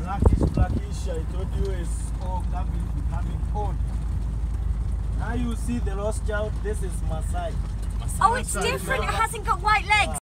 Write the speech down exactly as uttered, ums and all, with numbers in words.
blackish, blackish. I told you it's all coming, becoming old. Now you see the Rothschild. This is Maasai. Oh, it's different. It hasn't got white legs.